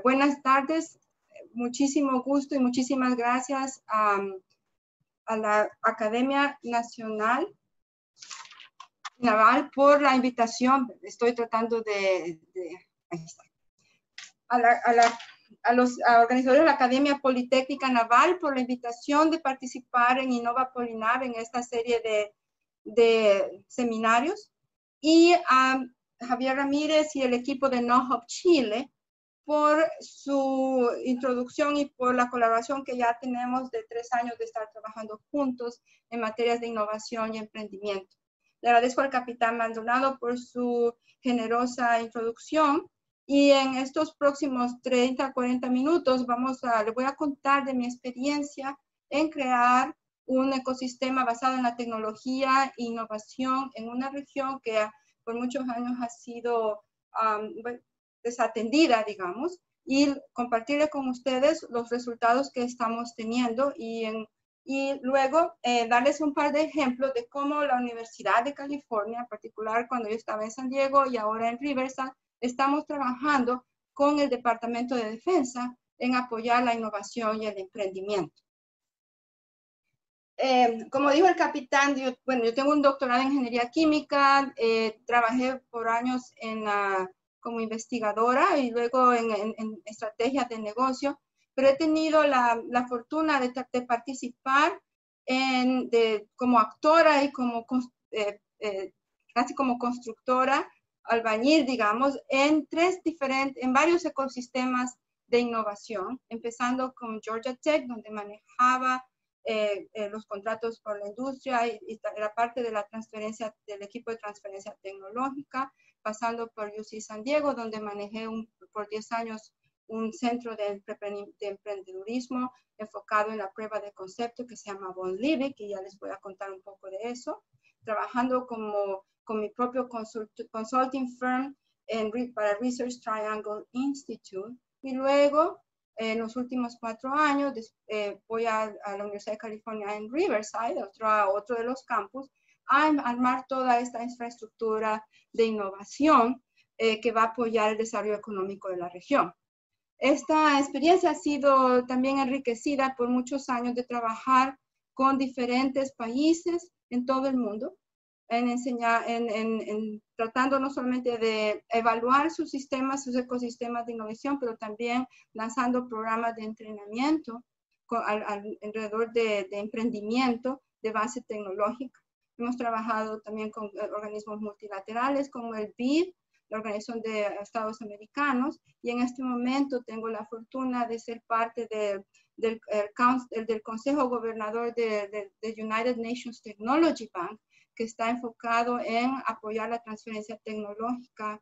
Buenas tardes, muchísimo gusto y muchísimas gracias a la Academia Nacional Naval por la invitación. Estoy tratando ahí está. A los organizadores de la Academia Politécnica Naval por la invitación de participar en Innova Polinar en esta serie de seminarios, y a Javier Ramírez y el equipo de NOHOP Chile por su introducción y por la colaboración que ya tenemos de 3 años de estar trabajando juntos en materias de innovación y emprendimiento. Le agradezco al capitán Maldonado por su generosa introducción, y en estos próximos 30 a 40 minutos le voy a contar de mi experiencia en crear un ecosistema basado en la tecnología e innovación en una región que por muchos años ha sido desatendida, digamos, y compartirle con ustedes los resultados que estamos teniendo y luego darles un par de ejemplos de cómo la Universidad de California, en particular cuando yo estaba en San Diego y ahora en Riverside, estamos trabajando con el Departamento de Defensa en apoyar la innovación y el emprendimiento. Como dijo el capitán, yo tengo un doctorado en ingeniería química, trabajé por años como investigadora y luego en estrategias de negocio, pero he tenido la fortuna de participar como actora y casi como constructora, albañil, digamos, en varios ecosistemas de innovación, empezando con Georgia Tech, donde manejaba los contratos por la industria y la parte de la transferencia del equipo de transferencia tecnológica, pasando por UC San Diego, donde manejé por 10 años un centro de emprendedurismo enfocado en la prueba de concepto que se llama Von Liebig, y ya les voy a contar un poco de eso, trabajando con mi propio consulting firm para Research Triangle Institute, y luego en los últimos 4 años voy a la Universidad de California en Riverside, otro de los campus, a armar toda esta infraestructura de innovación que va a apoyar el desarrollo económico de la región. Esta experiencia ha sido también enriquecida por muchos años de trabajar con diferentes países en todo el mundo, tratando no solamente de evaluar sus ecosistemas de innovación, pero también lanzando programas de entrenamiento alrededor de emprendimiento de base tecnológica. Hemos trabajado también con organismos multilaterales como el BID, la Organización de Estados Americanos, y en este momento tengo la fortuna de ser parte del Consejo Gobernador de United Nations Technology Bank, que está enfocado en apoyar la transferencia tecnológica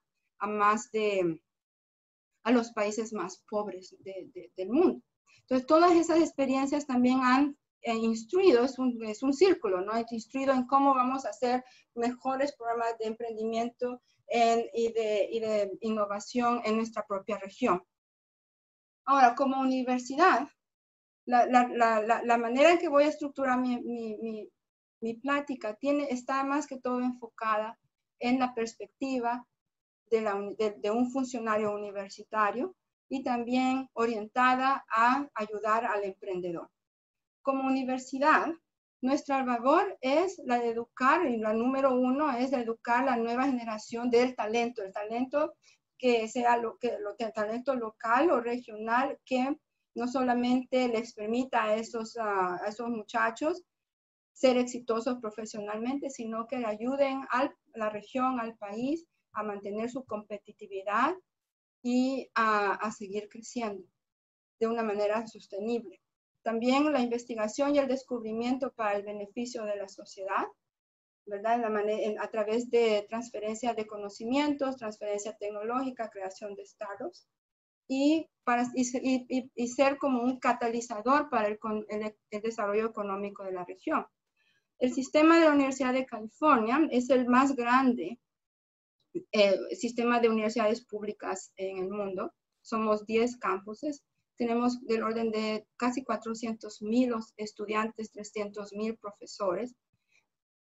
a los países más pobres del mundo. Entonces, todas esas experiencias también han instruido, es un círculo, ¿no? Instruido en cómo vamos a hacer mejores programas de emprendimiento y de innovación en nuestra propia región. Ahora, como universidad, la manera en que voy a estructurar mi plática está más que todo enfocada en la perspectiva de un funcionario universitario y también orientada a ayudar al emprendedor. Como universidad, nuestra labor es la de educar, y la número 1 es de educar la nueva generación del talento, el talento que sea el talento local o regional, que no solamente les permita a esos muchachos ser exitosos profesionalmente, sino que le ayuden a la región, al país, a mantener su competitividad y a seguir creciendo de una manera sostenible. También la investigación y el descubrimiento para el beneficio de la sociedad, ¿verdad? A través de transferencia de conocimientos, transferencia tecnológica, creación de startups, y ser como un catalizador para el desarrollo económico de la región. El sistema de la Universidad de California es el más grande sistema de universidades públicas en el mundo. Somos 10 campuses. Tenemos del orden de casi 400,000 estudiantes, 300,000 profesores.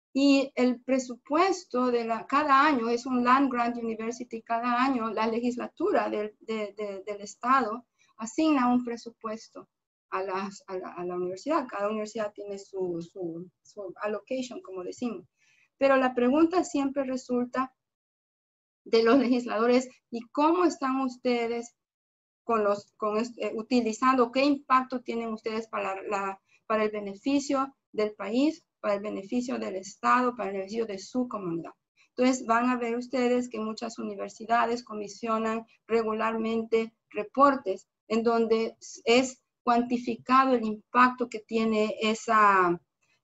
Y el presupuesto de cada año es un Land Grant University, cada año la legislatura del estado asigna un presupuesto a la universidad. Cada universidad tiene su allocation, como decimos. Pero la pregunta siempre resulta de los legisladores, ¿y cómo están ustedes utilizando, qué impacto tienen ustedes para el beneficio del país, para el beneficio del Estado, para el beneficio de su comunidad? Entonces van a ver ustedes que muchas universidades comisionan regularmente reportes en donde es cuantificado el impacto que tiene esa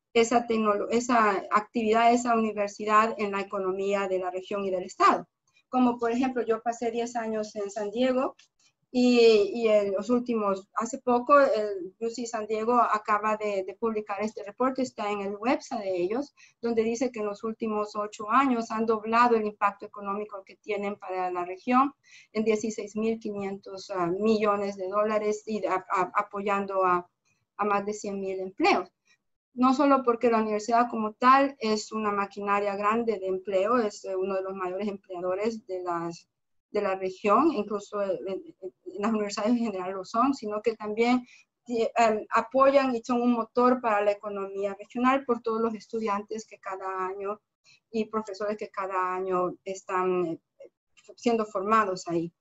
actividad, esa universidad en la economía de la región y del Estado. Como por ejemplo, yo pasé 10 años en San Diego y en los últimos, hace poco, el UC San Diego acaba de publicar este reporte, está en el website de ellos, donde dice que en los últimos 8 años han doblado el impacto económico que tienen para la región en 16.500 millones de dólares y apoyando a más de 100,000 empleos. No solo porque la universidad como tal es una maquinaria grande de empleo, es uno de los mayores empleadores de la región, incluso las universidades en general lo son, sino que también apoyan y son un motor para la economía regional por todos los estudiantes que cada año y profesores que cada año están siendo formados ahí.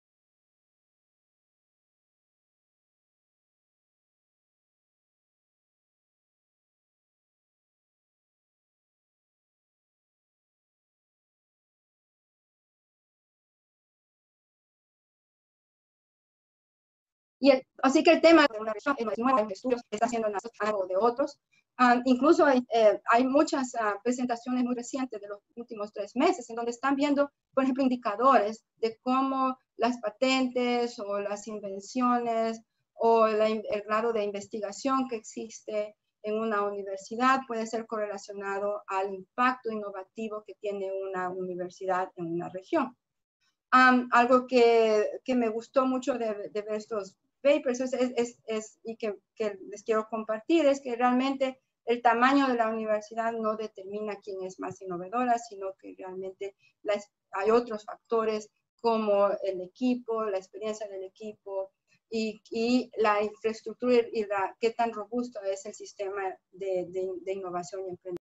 Así que el tema de una región en los estudios está siendo algo de otros. Incluso hay muchas presentaciones muy recientes de los últimos 3 meses en donde están viendo, por ejemplo, indicadores de cómo las patentes o las invenciones o el grado de investigación que existe en una universidad puede ser correlacionado al impacto innovativo que tiene una universidad en una región. Algo que me gustó mucho de ver estos papers y que les quiero compartir es que realmente el tamaño de la universidad no determina quién es más innovadora, sino que realmente hay otros factores como el equipo, la experiencia del equipo y la infraestructura y qué tan robusto es el sistema de innovación y emprendimiento.